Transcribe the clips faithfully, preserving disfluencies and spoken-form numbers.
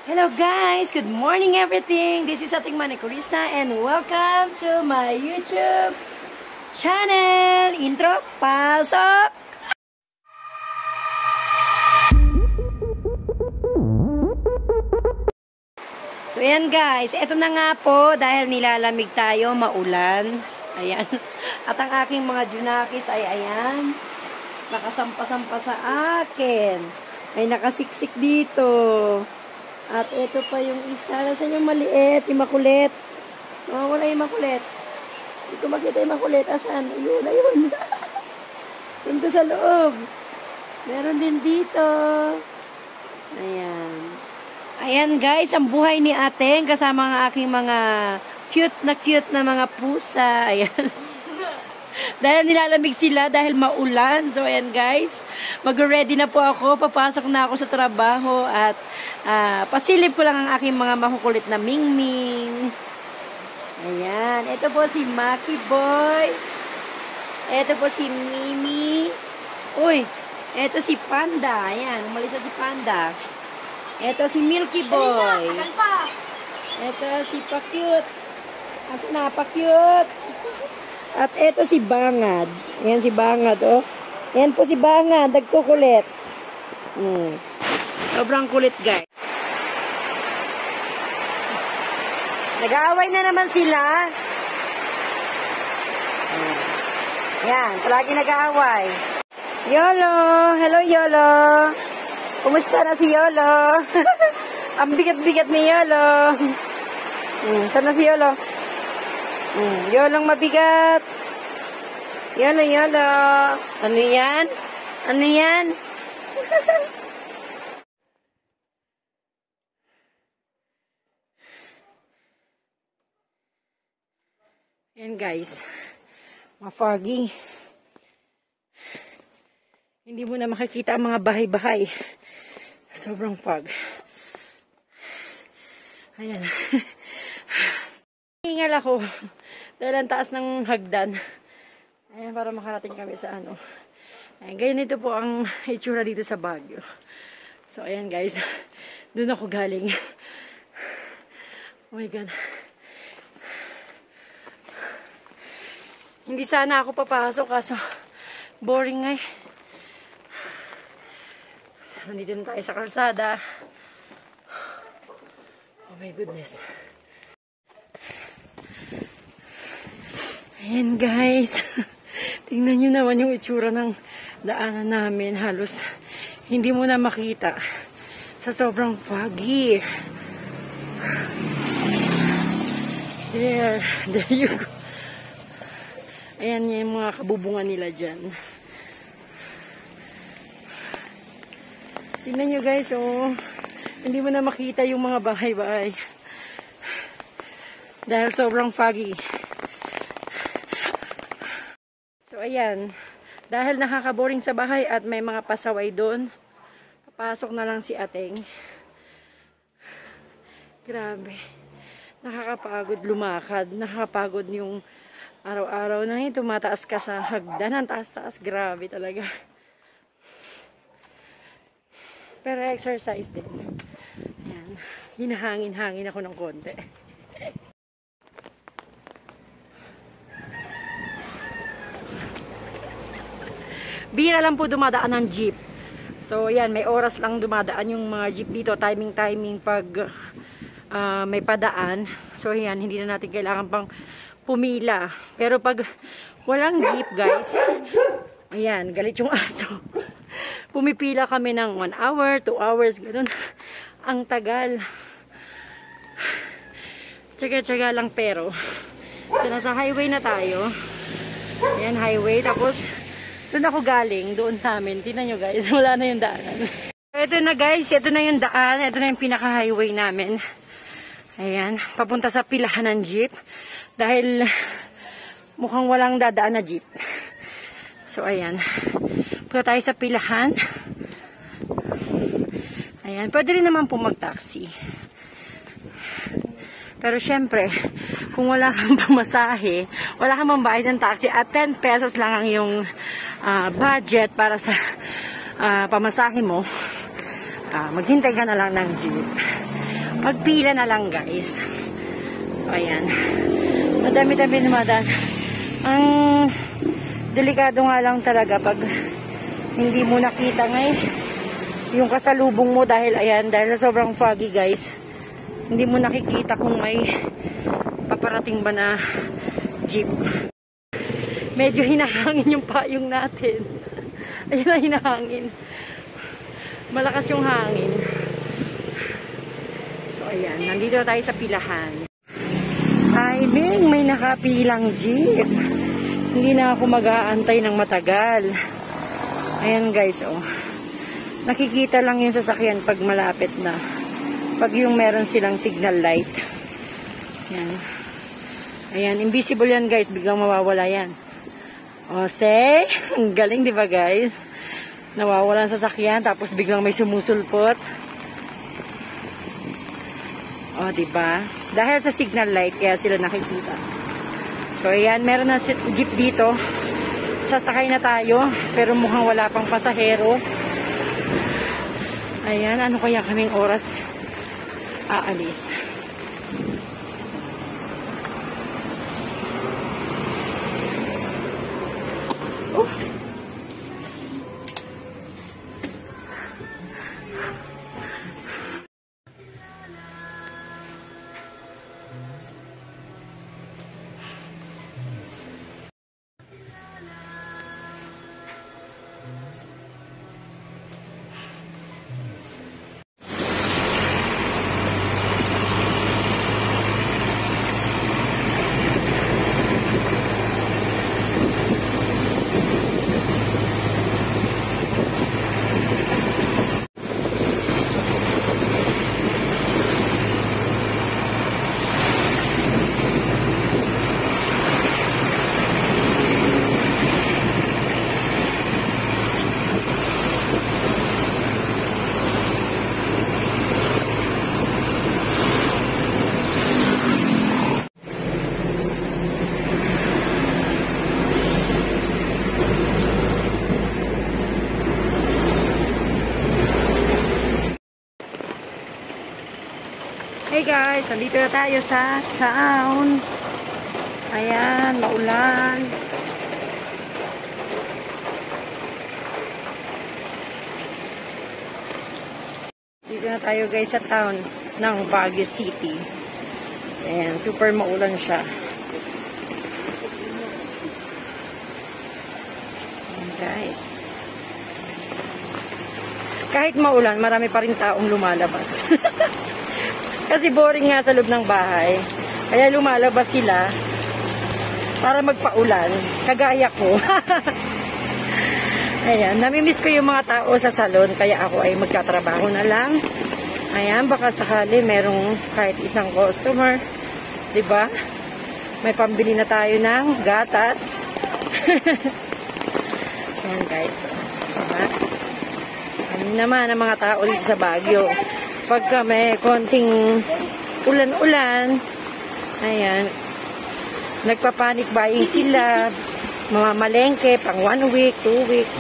Hello guys! Good morning everything! This is Ating Manikurista and welcome to my YouTube channel! Intro, pasok! So yan guys, eto na nga po dahil nilalamig tayo, maulan. Ayan. At ang aking mga junakis ay ayan. Nakasampa-sampa sa akin. May nakasiksik dito. At ito pa yung isa. Nasaan yung maliit? Yung makulit. Oh, wala yung makulit. Hindi ko makita yung makulit. Asan? Ayun, ayun. Dito sa loob. Meron din dito. Ayan. Ayan guys, ang buhay ni Ateng kasama ang aking mga cute na cute na mga pusa. Ayan. Dahil nilalamig sila dahil maulan. So, ayan guys. Mag-ready na po ako. Papasok na ako sa trabaho. At uh, pasilip ko lang ang aking mga makukulit na mingming. Ayan. Ito po si Maki Boy. Ito po si Mimi. Uy. Ito si Panda. Ayan. Umalis na si Panda. Ito si Milky Boy. Ito si Pa-cute. Asa na? Pa-cute. At eto si Bangad. Ayan si Bangad, oh. Ayan po si Bangad. Nagkukulit. Hmm. Sobrang kulit, guys. Nag-aaway na naman sila. Ayan. Palagi nag-aaway. Yolo. Hello, Yolo. Kumusta na si Yolo? Ang bigat-bigat ni Yolo. Hmm. Saan na si Yolo? Hmm, yolong mabigat. Yolo, yolo. Ano yan? Ano yan? Yan guys. Ma-foggy. Hindi mo na makikita ang mga bahay-bahay. Sobrang fog. Ayan. Hingal ako. Dahil ang taas ng hagdan. Ayan, para makarating kami sa ano. Ayan, ganito po ang itsura dito sa Baguio. So, ayan guys. Doon ako galing. Oh my God. Hindi sana ako papasok kaso boring nga eh. So, nandito na tayo sa kalsada. Oh my goodness. Ayan guys, tingnan nyo naman yung itsura ng daanan namin. Halos hindi mo na makita sa sobrang foggy. There, there you go. Ayan yung mga kabubungan nila dyan. Tingnan nyo guys, oh, hindi mo na makita yung mga bahay-bahay. Dahil sobrang foggy. So, ayan. Dahil nakakaboring sa bahay at may mga pasaway doon, papasok na lang si Ateng. Grabe. Nakakapagod lumakad. Nakakapagod yung araw-araw na ito. Tumataas ka sa hagdan. Ang taas-taas. Grabe talaga. Pero exercise din. Ayan. Hinahangin-hangin ako ng konti. Bira lang po dumadaan ng jeep. So, yan, may oras lang dumadaan yung mga jeep dito. Timing-timing pag uh, may padaan. So, yan, hindi na natin kailangan pang pumila. Pero pag walang jeep, guys, ayan, galit yung aso. Pumipila kami ng one hour, two hours, ganun. Ang tagal. Tsaga-tsaga lang pero. So, nasa highway na tayo. Ayan, highway. Tapos, doon ako galing, doon sa amin. Tingnan nyo guys, wala na yung daanan. Ito na guys, ito na yung daan. Ito na yung pinaka-highway namin. Ayan, papunta sa pilahan ng jeep. Dahil mukhang walang dadaan na jeep. So ayan, punta tayo sa pilahan. Ayan, pwede rin naman po mag-taxi. Pero syempre, kung wala kang pamasahe, wala kang mambayad ng taxi at ten pesos lang ang yung uh, budget para sa uh, pamasahe mo, uh, maghintay ka na lang ng jeep. magpila na lang guys. Ayan. Madami-dami naman. Ang delikado nga lang talaga pag hindi mo nakita ngay yung kasalubong mo dahil ayan, dahil sa sobrang foggy guys. Hindi mo nakikita kung may paparating ba na jeep. Medyo hinahangin yung payong natin. Ayun na hinahangin. Malakas yung hangin. So ayan, nandito tayo sa pilahan. Timing, may nakapilang jeep. Hindi na ako mag-aantay ng matagal. Ayan guys, oh. Nakikita lang yung sasakyan pag malapit na. Pag yung meron silang signal light. Ayan. Ayan, invisible yan guys. Biglang mawawala yan. O, say, ang galing diba guys? Nawawala ang sasakyan, tapos biglang may sumusulpot. O, diba? Dahil sa signal light, kaya sila nakikita. So, ayan, meron na jeep dito. Sasakay na tayo, pero mukhang wala pang pasahero. Ayan, ano kaya kaming oras aalis? Oh! Hey guys, nandito na tayo sa town. Ayan, maulan. Dito na tayo guys sa town ng Baguio City. Ayan, super maulan siya. Ayan guys. Kahit maulan, marami pa rin taong lumalabas. Kasi boring nga sa loob ng bahay. Kaya lumalabas sila para magpaulan. Kagaya ko. Ayan, namimiss ko yung mga tao sa salon. Kaya ako ay magkatrabaho na lang. Ayan, baka sakali merong kahit isang customer. Diba? May pambili na tayo ng gatas. Ayan guys. Diba? Ano naman ang mga tao dito sa Baguio. Pagka may konting ulan-ulan, ayan, nagpapanik buying sila, mga malengke, pang one week, two weeks.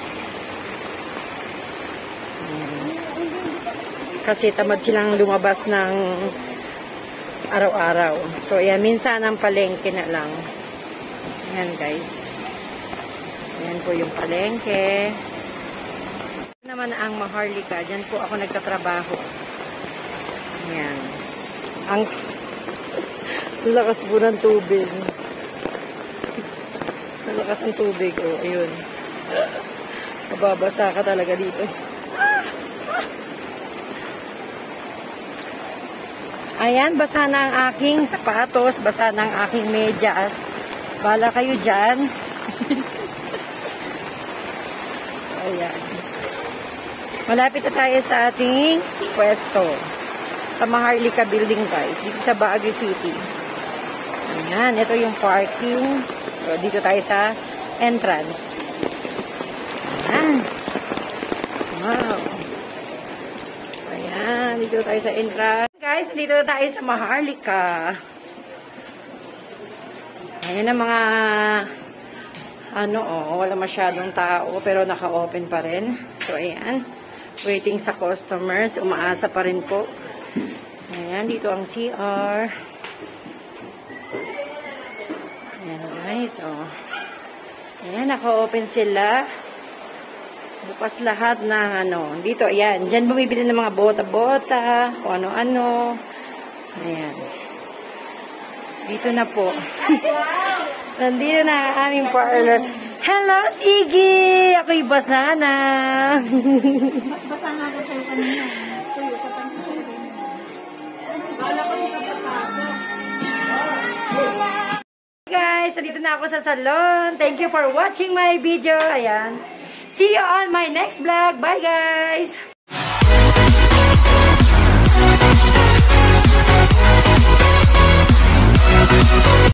Ayan. Kasi tamad silang lumabas ng araw-araw. So, ayan, minsan ang palengke na lang. Ayan, guys. Ayan po yung palengke. Naman ang Maharlika. Diyan po ako nagtatrabaho. Ayan. Ang lakas po ng tubig. Ang lakas ng tubig. O, oh, ayun. Mababasa ka talaga dito. Ayan, basa na ang aking sapatos. Basa na ang aking medyas. Bala kayo dyan. Ayan. Malapit na tayo sa ating pwesto. Sa Maharlika Building guys. Dito sa Baguio City. Ayan. Ito yung parking. So, dito tayo sa entrance. Ayan. Wow. Ayan. Dito tayo sa entrance. Guys, dito tayo sa Maharlika. Ayan ang mga ano, oh, wala masyadong tao pero naka-open pa rin. So, ayan. Waiting sa customers. Umaasa pa rin po. Ayan, dito ang C R. Ayan guys, oh. Ayan, naka-open sila. Bukas lahat ng ano. Dito, ayan. Diyan bumibili ng mga bota-bota, kung ano-ano. Ayan. Dito na po. Nandito na ang aming parlor. Hello, Siggy! Ako'y basa na. Mas basa nga ako sa'yo kanina. Tuyo, kapag sa'yo. Wala ko yung kapatapos. Guys, nandito na ako sa salon. Thank you for watching my video. Ayan. See you on my next vlog. Bye, guys!